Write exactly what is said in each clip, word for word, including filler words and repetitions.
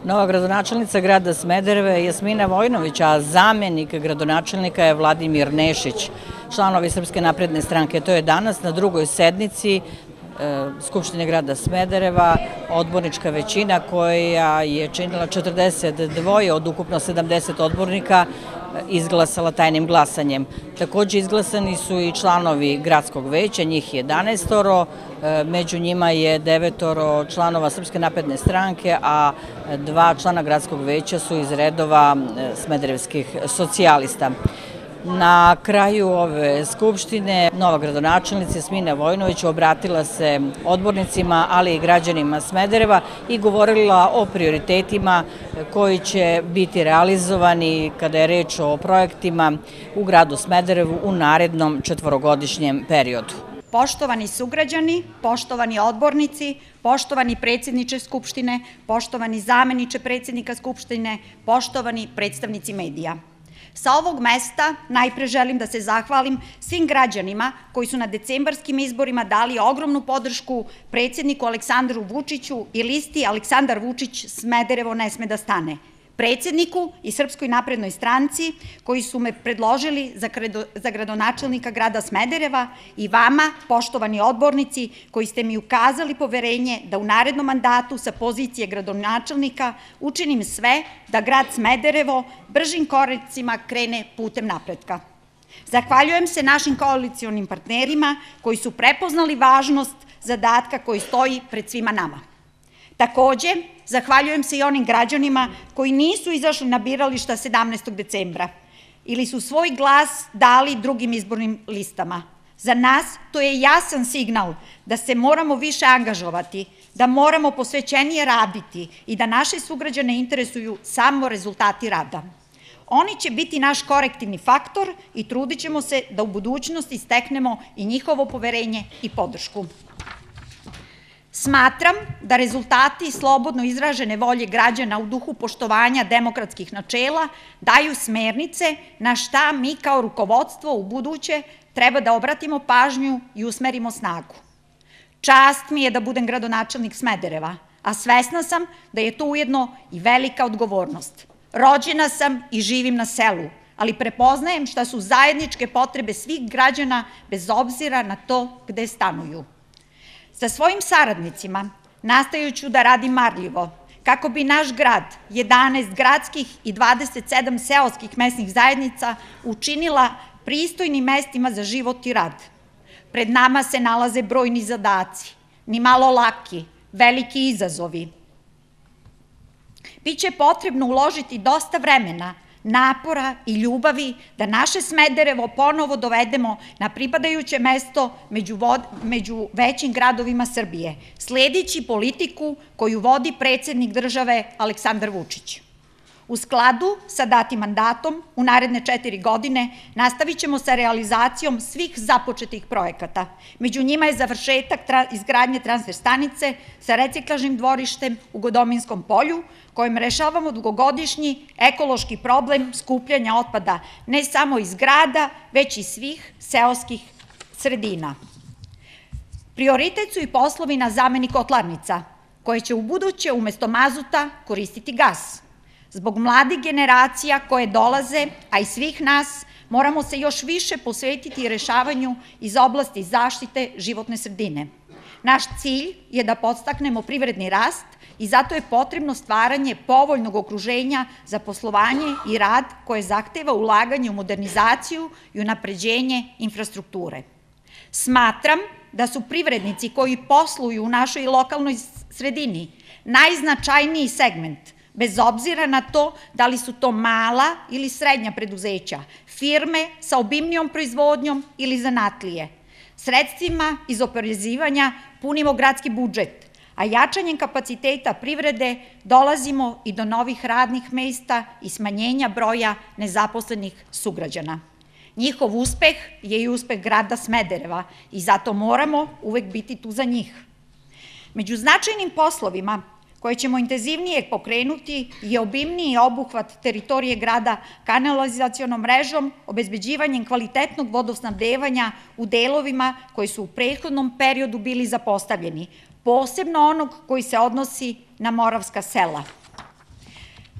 Nova gradonačelnica grada Smedereva je Jasmina Vojnović, a zamenik gradonačelnika je Vladimir Nešić, članovi Srpske napredne stranke. To je danas na drugoj sednici Skupštine grada Smedereva, odbornička većina koja je činila četrdeset dva od ukupno sedamdeset odbornika izglasala tajnim glasanjem. Takođe izglasani su i članovi gradskog veća, njih jedanaest, među njima je devetoro članova Srpske napredne stranke, a dva člana gradskog veća su iz redova smederevskih socijalista. Na kraju ove skupštine nova gradonačelnica Jasmina Vojnović obratila se odbornicima, ali i građanima Smedereva i govorila o prioritetima koji će biti realizovani kada je reč o projektima u gradu Smederevu u narednom četvorogodišnjem periodu. Poštovani sugrađani, poštovani odbornici, poštovani predsjedniče Skupštine, poštovani zameniče predsjednika Skupštine, poštovani predstavnici medija. Sa ovog mesta najpre želim da se zahvalim svim građanima koji su na decembarskim izborima dali ogromnu podršku predsjedniku Aleksandru Vučiću i listi Aleksandar Vučić Smederevo ne sme da stane. Predsjedniku i Srpskoj naprednoj stranci koji su me predložili za gradonačelnika grada Smedereva i vama, poštovani odbornici, koji ste mi ukazali poverenje da u narednom mandatu sa pozicije gradonačelnika učinim sve da grad Smederevo bržim koracima krene putem napretka. Zahvaljujem se našim koalicionim partnerima koji su prepoznali važnost zadatka koji stoji pred svima nama. Takođe, zahvaljujem se i onim građanima koji nisu izašli na birališta sedamnaestog decembra ili su svoj glas dali drugim izbornim listama. Za nas to je jasan signal da se moramo više angažovati, da moramo posvećenije raditi i da naše sugrađane interesuju samo rezultati rada. Oni će biti naš korektivni faktor i trudit ćemo se da u budućnosti steknemo i njihovo poverenje i podršku. Smatram da rezultati slobodno izražene volje građana u duhu poštovanja demokratskih načela daju smernice na šta mi kao rukovodstvo u buduće treba da obratimo pažnju i usmerimo snagu. Čast mi je da budem gradonačelnik Smedereva, a svesna sam da je to ujedno i velika odgovornost. Rođena sam i živim na selu, ali prepoznajem šta su zajedničke potrebe svih građana bez obzira na to gde stanuju. Sa svojim saradnicima nastajuću da radim marljivo kako bi naš grad, jedanaest gradskih i dvadeset sedam seoskih mesnih zajednica učinila pristojnim mestima za život i rad. Pred nama se nalaze brojni zadaci, ni malo laki, veliki izazovi. Biće potrebno uložiti dosta vremena, napora i ljubavi da naše Smederevo ponovo dovedemo na pripadajuće mesto među većim gradovima Srbije, sledeći politiku koju vodi predsjednik države Aleksandar Vučić. U skladu sa datim mandatom, u naredne četiri godine nastavit ćemo sa realizacijom svih započetih projekata. Među njima je završetak izgradnje transfer stanice sa reciklažnim dvorištem u Godominskom polju, kojim rešavamo dugogodišnji ekološki problem skupljanja otpada ne samo iz grada, već i svih seoskih sredina. Prioritet su i poslovi na zameni kotlarnica, koje će u buduće umesto mazuta koristiti gas. Zbog mladih generacija koje dolaze, a i svih nas, moramo se još više posvetiti rešavanju iz oblasti zaštite životne sredine. Naš cilj je da podstaknemo privredni rast i zato je potrebno stvaranje povoljnog okruženja za poslovanje i rad koje zahteva ulaganje u modernizaciju i unapređenje infrastrukture. Smatram da su privrednici koji posluju u našoj lokalnoj sredini najznačajniji segment, bez obzira na to da li su to mala ili srednja preduzeća, firme sa obimnijom proizvodnjom ili zanatlije. Sredstvima iz oporezivanja punimo gradski budžet, a jačanjem kapaciteta privrede dolazimo i do novih radnih mesta i smanjenja broja nezaposlenih sugrađana. Njihov uspeh je i uspeh grada Smedereva i zato moramo uvek biti tu za njih. Među značajnim poslovima koje ćemo intenzivnije pokrenuti je obimniji obuhvat teritorije grada kanalizacionom mrežom, obezbeđivanjem kvalitetnog vodosnabdevanja u delovima koji su u prethodnom periodu bili zapostavljeni, posebno onog koji se odnosi na moravska sela.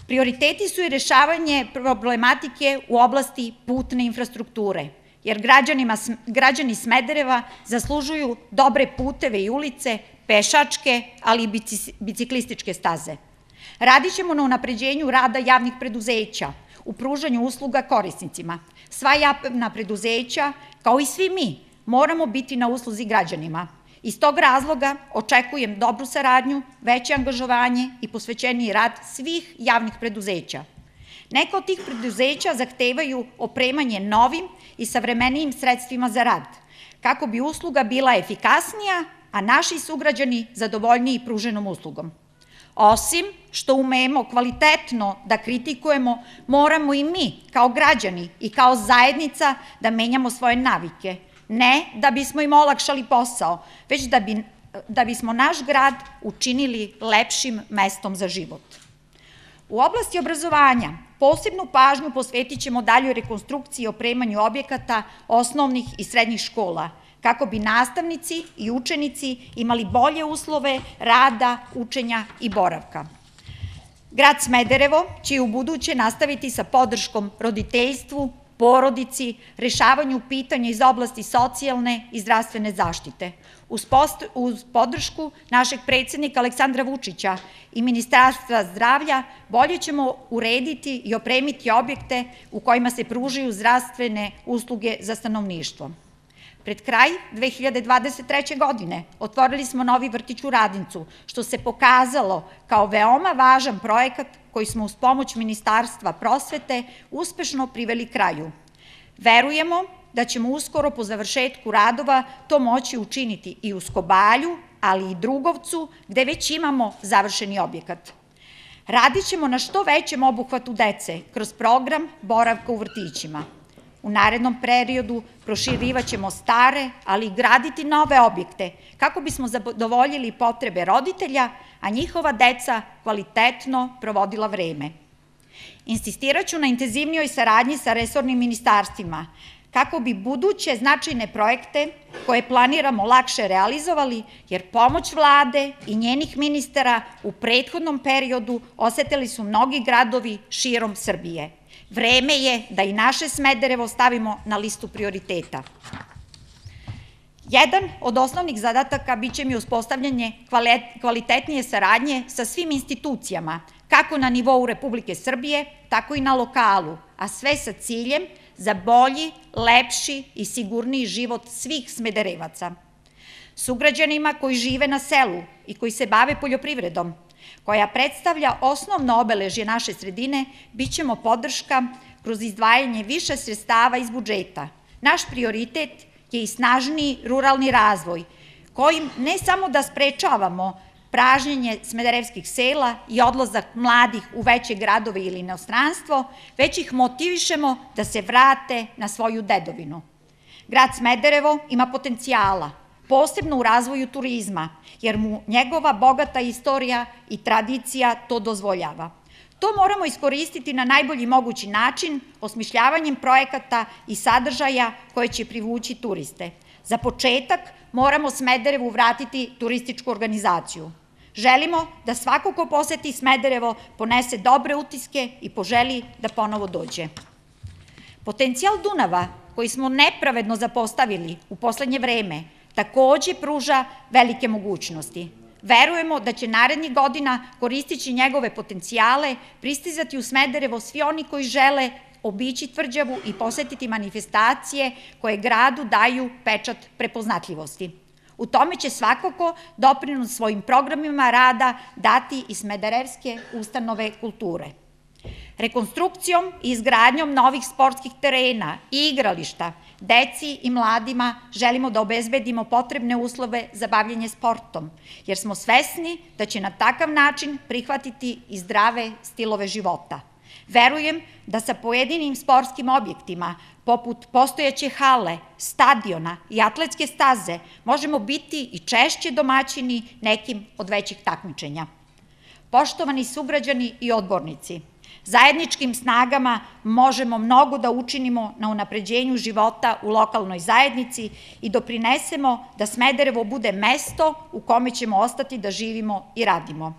Prioriteti su i rešavanje problematike u oblasti putne infrastrukture, jer građani Smedereva zaslužuju dobre puteve i ulice, pešačke, ali i biciklističke staze. Radit ćemo na unapređenju rada javnih preduzeća, u pružanju usluga korisnicima. Sva javna preduzeća, kao i svi mi, moramo biti na usluzi građanima. Iz tog razloga očekujem dobru saradnju, veće angažovanje i posvećeniji rad svih javnih preduzeća. Neka od tih preduzeća zahtevaju opremanje novim i savremenijim sredstvima za rad, kako bi usluga bila efikasnija, a naši sugrađani zadovoljniji pruženom uslugom. Osim što umemo kvalitetno da kritikujemo, moramo i mi, kao građani i kao zajednica, da menjamo svoje navike. Ne da bismo im olakšali posao, već da bismo naš grad učinili lepšim mestom za život. U oblasti obrazovanja posebnu pažnju posvetit ćemo daljoj rekonstrukciji i opremanju objekata osnovnih i srednjih škola, kako bi nastavnici i učenici imali bolje uslove rada, učenja i boravka. Grad Smederevo će i ubuduće nastaviti sa podrškom roditeljstvu, porodici, rešavanju pitanja iz oblasti socijalne i zdravstvene zaštite. Uz podršku našeg predsednika Aleksandra Vučića i Ministarstva zdravlja bolje ćemo urediti i opremiti objekte u kojima se pružaju zdravstvene usluge za stanovništvo. Pred kraj dve hiljade dvadeset treće. godine otvorili smo novi vrtić u Radincu, što se pokazalo kao veoma važan projekat koji smo uz pomoć Ministarstva prosvete uspešno priveli kraju. Verujemo da ćemo uskoro po završetku radova to moći učiniti i u Skobalju, ali i Drugovcu, gde već imamo završeni objekat. Radit ćemo na što većem obuhvatu dece kroz program boravka u vrtićima. U narednom periodu proširivat ćemo stare, ali i graditi nove objekte, kako bismo zadovoljili potrebe roditelja, a njihova deca kvalitetno provodila vreme. Insistirat ću na intenzivnijoj saradnji sa resornim ministarstvima, kako bi buduće značajne projekte koje planiramo lakše realizovali, jer pomoć Vlade i njenih ministara u prethodnom periodu osetili su mnogi gradovi širom Srbije. Vreme je da i naše Smederevo stavimo na listu prioriteta. Jedan od osnovnih zadataka biće mi uspostavljanje kvalitetnije saradnje sa svim institucijama, kako na nivou Republike Srbije, tako i na lokalu, a sve sa ciljem za bolji, lepši i sigurniji život svih Smederevaca. Sugrađanima koji žive na selu i koji se bave poljoprivredom, koja predstavlja osnovno obeležje naše sredine, bit ćemo podrška kroz izdvajanje više sredstava iz budžeta. Naš prioritet je i snažniji ruralni razvoj, kojim ne samo da sprečavamo pražnjenje smederevskih sela i odlazak mladih u veće gradove ili inostranstvo, već ih motivišemo da se vrate na svoju dedovinu. Grad Smederevo ima potencijala, posebno u razvoju turizma, jer mu njegova bogata istorija i tradicija to dozvoljava. To moramo iskoristiti na najbolji mogući način, osmišljavanjem projekata i sadržaja koje će privući turiste. Za početak moramo Smederevu vratiti turističku organizaciju. Želimo da svako ko poseti Smederevo ponese dobre utiske i poželi da ponovo dođe. Potencijal Dunava, koji smo nepravedno zapostavili u poslednje vreme, takođe pruža velike mogućnosti. Verujemo da će narednih godina, koristeći njegove potencijale, pristizati u Smederevo svi oni koji žele obići tvrđavu i posetiti manifestacije koje gradu daju pečat prepoznatljivosti. U tome će svakako doprinos svojim programima rada dati i smederevske ustanove kulture. Rekonstrukcijom i izgradnjom novih sportskih terena i igrališta deci i mladima želimo da obezbedimo potrebne uslove za bavljenje sportom, jer smo svesni da će na takav način prihvatiti i zdrave stilove života. Verujem da sa pojedinim sportskim objektima, poput postojeće hale, stadiona i atletske staze, možemo biti i češće domaćini nekim od većih takmičenja. Poštovani sugrađani i odbornici, zajedničkim snagama možemo mnogo da učinimo na unapređenju života u lokalnoj zajednici i doprinesemo da Smederevo bude mesto u kome ćemo ostati da živimo i radimo.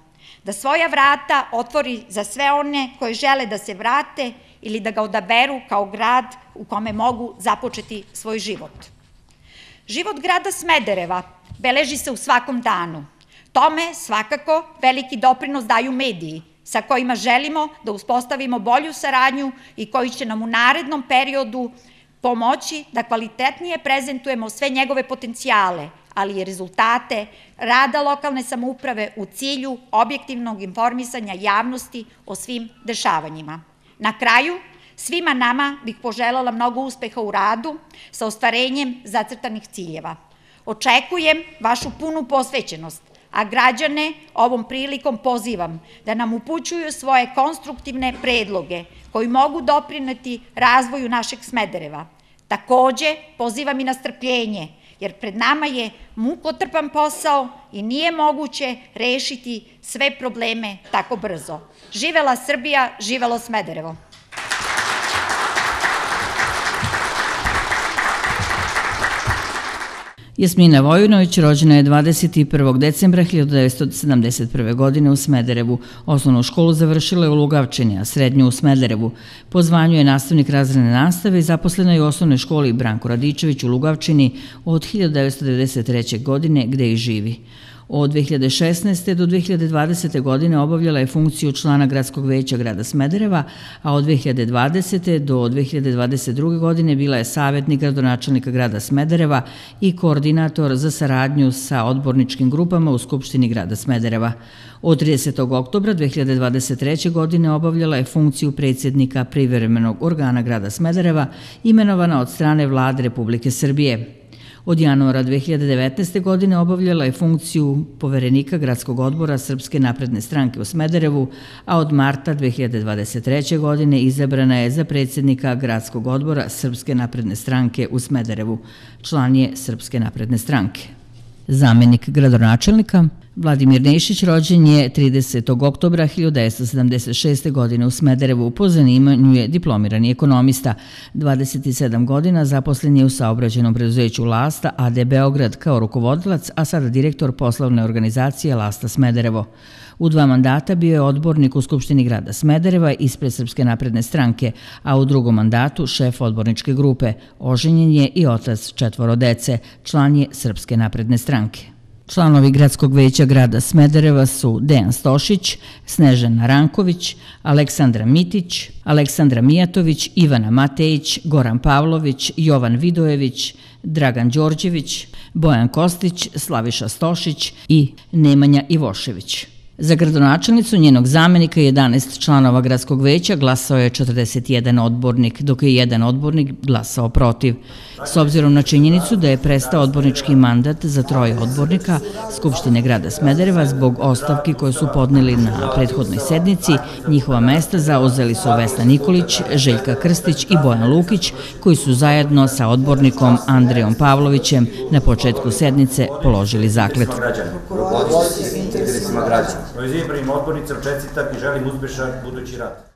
da svoja vrata otvori za sve one koji žele da se vrate ili da ga odaberu kao grad u kome mogu započeti svoj život. Život grada Smedereva beleži se u svakom danu. Tome svakako veliki doprinos daju mediji, sa kojima želimo da uspostavimo bolju saradnju i koji će nam u narednom periodu pomoći da kvalitetnije prezentujemo sve njegove potencijale, ali i rezultate rada lokalne samouprave u cilju objektivnog informisanja javnosti o svim dešavanjima. Na kraju, svima nama bih poželjela mnogo uspeha u radu sa ostvarenjem zacrtanih ciljeva. Očekujem vašu punu posvećenost, a građane ovom prilikom pozivam da nam upućuju svoje konstruktivne predloge koji mogu doprineti razvoju našeg Smedereva. Takođe, pozivam i na strpljenje, jer pred nama je mukotrpan posao i nije moguće rešiti sve probleme tako brzo. Živela Srbija, živelo Smederevo! Jasmina Vojinović rođena je dvadeset prvog decembra hiljadu devetsto sedamdeset prve. godine u Smederevu. Osnovnu školu završila je u Lugavčini, a srednju u Smederevu. Po zvanju je nastavnik razredne nastave i zaposlena je u osnovnoj školi Branko Radičević u Lugavčini od hiljadu devetsto devedeset treće. godine, gde i živi. Od dve hiljade šesnaeste. do dve hiljade dvadesete. godine obavljala je funkciju člana Gradskog veća grada Smedereva, a od dve hiljade dvadesete. do dve hiljade dvadeset druge. godine bila je savjetnik gradonačelnika grada Smedereva i koordinator za saradnju sa odborničkim grupama u Skupštini grada Smedereva. Od tridesetog oktobra dve hiljade dvadeset treće. godine obavljala je funkciju predsjednika privremenog organa grada Smedereva, imenovana od strane Vlade Republike Srbije. Od januara dve hiljade devetnaeste. godine obavljala je funkciju poverenika Gradskog odbora Srpske napredne stranke u Smederevu, a od marta dve hiljade dvadeset treće. godine izabrana je za predsjednika Gradskog odbora Srpske napredne stranke u Smederevu. Član je Srpske napredne stranke. Zamenik gradonačelnika Vladimir Nešić rođen je tridesetog oktobra hiljadu devetsto sedamdeset šeste. godine u Smederevu. Po zanimanju je diplomirani ekonomista. dvadeset sedam godina zaposlen je u saobraćajnom preduzeću Lasta a de Beograd kao rukovodilac, a sada direktor poslovne organizacije Lasta Smederevo. U dva mandata bio je odbornik u Skupštini grada Smedereva ispred Srpske napredne stranke, a u drugom mandatu šef odborničke grupe. Oženjen je i otac četvoro dece, član je Srpske napredne stranke. Članovi Gradskog veća grada Smedereva su Dejan Stošić, Snežana Ranković, Aleksandra Mitić, Aleksandra Mijatović, Ivana Matejić, Goran Pavlović, Jovan Vidojević, Dragan Đorđević, Bojan Kostić, Slaviša Stošić i Nemanja Ivošević. Za gradonačelnicu njenog zamenika jedanaest članova Gradskog veća glasao je četrdeset jedan odbornik, dok je jedan odbornik glasao protiv. S obzirom na činjenicu da je prestao odbornički mandat za troje odbornika Skupštine grada Smedereva zbog ostavki koje su podneli na prethodnoj sednici, njihova mesta zauzeli su Vesna Nikolić, Željka Krstić i Bojan Lukić, koji su zajedno sa odbornikom Andrejom Pavlovićem na početku sednice položili zakletvu. Izabranim odbornicama čestitam i želim uspešan budući rad.